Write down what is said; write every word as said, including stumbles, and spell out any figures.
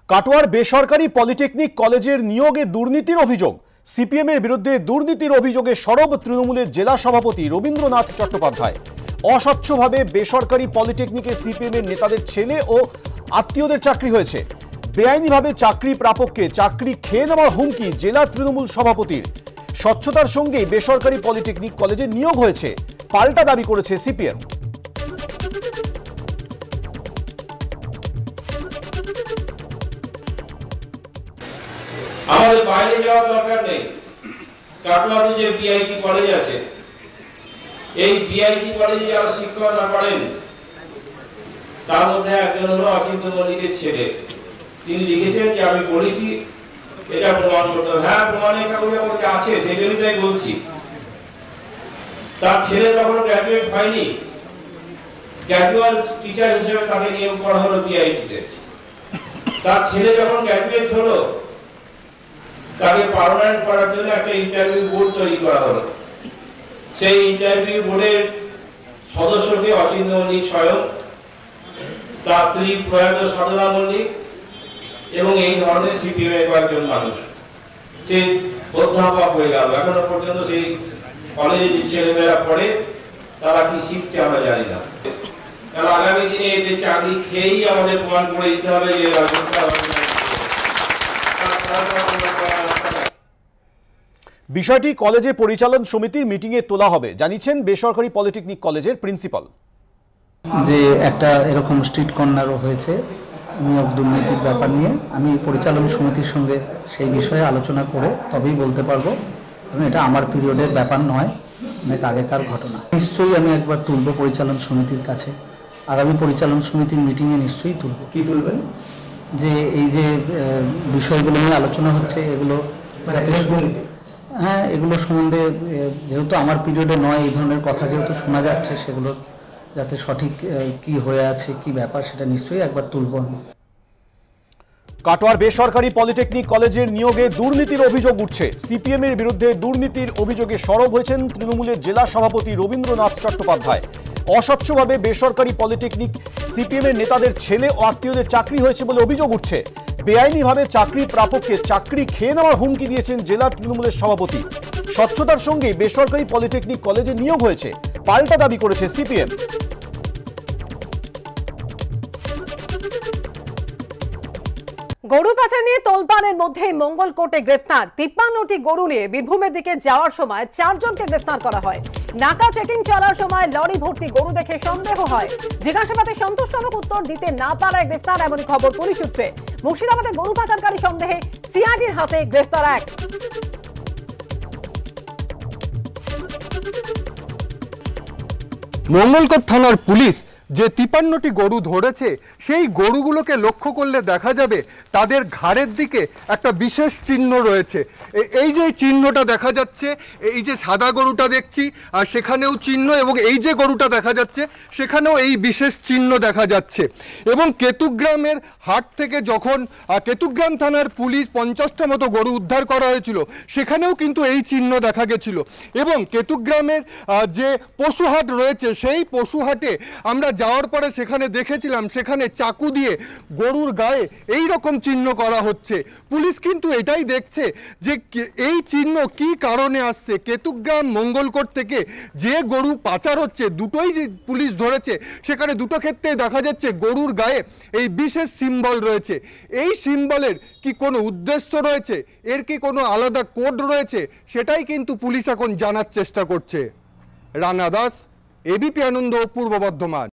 কাটোয়ার বেসরকারি পলিটেকনিক কলেজের নিয়োগে দুর্নীতির অভিযোগ। সিপিএম এর বিরুদ্ধে দুর্নীতির অভিযোগে সরব তৃণমূলের জেলা সভাপতি রবীন্দ্রনাথ চট্টোপাধ্যায়। অস্বচ্ছভাবে বেসরকারি পলিটেকনিকে সিপিএম এর নেতাদের ছেলে ও আত্মীয়দের চাকরি হয়েছে। বেআইনিভাবে চাকরি প্রাপককে চাকরি খেয়ে নেওয়ার হুমকি জেলা তৃণমূল সভাপতির। স্বচ্ছতার সঙ্গে বেসরকারি পলিটেকনিক কলেজে নিয়োগ হয়েছে, পাল্টা দাবি করেছে সিপিএম। আমাদের বাইরে যাওয়ার দরকার নেই। কাটোয়াতে যে বিআইটি কলেজ আছে, এই বিআইটি কলেজে যারা শিক্ষকরা পড়েন তার মধ্যে একজন হলো অচিন্ত মল্লিকের ছেলে। তিনি লিখেছেন যে আমি পড়েছি, এটা প্রমাণ করতে হবে। হ্যাঁ, প্রমাণের কাগজে কাগজে আছে, সেই জন্যই বলছি। তার ছেলে তখন গ্র্যাজুয়েট হয়নি, ক্যাজুয়াল টিচার হিসেবে তাকে নিয়োগ করা হলো বিআইটিতে। তার ছেলে যখন গ্র্যাজুয়েট হলো, তাকে পার্মানেন্ট করার জন্য একটা ইন্টারভিউ বোর্ড তৈরি করা হলো। সেই ইন্টারভিউ বোর্ডের সদস্যকে অচিন্ত মল্লিক স্বয়ং, তার স্ত্রী প্রয়াত সাধনা মল্লিক এবং এই ধরনের সিপিএম এর কয়েকজন মানুষ। সে অধ্যাপক হয়ে গেল। এখনো পর্যন্ত সেই কলেজে যে ছেলেমেয়েরা পড়ে তারা কি শিখছে আমরা জানি না। কারণ আগামী দিনে এদের চাকরি খেয়েই আমাদের প্রমাণ করে দিতে হবে যে বিষয়টি কলেজে পরিচালন সমিতির মিটিংয়ে তোলা হবে, জানিয়েছেন বেসরকারি পলিটেকনিক কলেজের প্রিন্সিপাল। যে একটা এরকম স্ট্রিট কর্নারও হয়েছে নিয়োগ দুর্নীতির ব্যাপার নিয়ে, আমি পরিচালন সমিতির সঙ্গে সেই বিষয়ে আলোচনা করে তবেই বলতে পারবো। এবং এটা আমার পিরিয়ডের ব্যাপার নয়, অনেক আগেকার ঘটনা। নিশ্চয়ই আমি একবার তুলব পরিচালন সমিতির কাছে, আগামী পরিচালন সমিতির মিটিংয়ে নিশ্চয়ই তুলব। কি তুলবেন? যে এই যে বিষয়গুলো নিয়ে আলোচনা হচ্ছে, এগুলো যাতে হ্যাঁ এগুলো সম্বন্ধে যেহেতু আমার পিরিয়ডে নয়, এই ধরনের কথা যেহেতু শোনা যাচ্ছে, সেগুলো যাতে সঠিক কি হয়ে আছে, কি ব্যাপার, সেটা নিশ্চয়ই একবার তুলব আমি। কাটোয়ার বেসরকারি পলিটেকনিক কলেজের নিয়োগে দুর্নীতির অভিযোগ উঠছে। সিপিএম এর বিরুদ্ধে দুর্নীতির অভিযোগে সরব হয়েছেন তৃণমূলের জেলা সভাপতি রবীন্দ্রনাথ চট্টোপাধ্যায়। অস্বচ্ছভাবে বেসরকারি পলিটেকনিক সিপিএম এর নেতাদের ছেলে ও আত্মীয়দের চাকরি হয়েছে বলে অভিযোগ উঠছে। বেআইনিভাবে চাকরি প্রাপককে চাকরি খেয়ে নেওয়ার হুমকি দিয়েছেন জেলা তৃণমূলের সভাপতি। স্বচ্ছতার সঙ্গে বেসরকারি পলিটেকনিক কলেজে নিয়োগ হয়েছে, পাল্টা দাবি করেছে সিপিএম। গরু পাচার নিয়ে তোলপাড়ের মধ্যে মঙ্গলকোটে গ্রেফতার তিপ্পান্নটি গরু নিয়ে বীরভূমের দিকে যাওয়ার সময় চারজনকে গ্রেফতার করা হয়। নাকা চেকিং চলার সময় লরি ভর্তি গরু দেখে সন্দেহ হয়। জিজ্ঞাসাবাদে সন্তোষজনক উত্তর দিতে না পারায় গ্রেফতার, এমনই খবর পুলিশ সূত্রে। মুর্শিদাবাদে গরু পাচারকারী সন্দেহে সিআইডির হাতে গ্রেফতার এক। মঙ্গলকোট থানার পুলিশ যে তিপ্পান্নটি গরু ধরেছে, সেই গরুগুলোকে লক্ষ্য করলে দেখা যাবে তাদের ঘাড়ের দিকে একটা বিশেষ চিহ্ন রয়েছে। এই যে চিহ্নটা দেখা যাচ্ছে, এই যে সাদা গরুটা দেখছি আর সেখানেও চিহ্ন, এবং এই যে গরুটা দেখা যাচ্ছে সেখানেও এই বিশেষ চিহ্ন দেখা যাচ্ছে। এবং কেতুগ্রামের হাট থেকে যখন কেতুগ্রাম থানার পুলিশ পঞ্চাশটা মতো গরু উদ্ধার করা হয়েছিল, সেখানেও কিন্তু এই চিহ্ন দেখা গেছিল। এবং কেতুগ্রামের যে পশুহাট রয়েছে, সেই পশুহাটে আমরা যাওয়ার পরে সেখানে দেখেছিলাম, সেখানে চাকু দিয়ে গরুর গায়ে এই রকম চিহ্ন করা হচ্ছে। পুলিশ কিন্তু এটাই দেখছে যে এই চিহ্ন কি কারণে আসছে। কেতুগ্রাম মঙ্গলকোট থেকে যে গরু পাচার হচ্ছে, দুটোই যে পুলিশ ধরেছে, সেখানে দুটো ক্ষেত্রে দেখা যাচ্ছে গরুর গায়ে এই বিশেষ সিম্বল রয়েছে। এই সিম্বলের কি কোনো উদ্দেশ্য রয়েছে, এর কি কোনো আলাদা কোড রয়েছে, সেটাই কিন্তু পুলিশ এখন জানার চেষ্টা করছে। রানা দাস, এবিপি আনন্দ, পূর্ব বর্ধমান।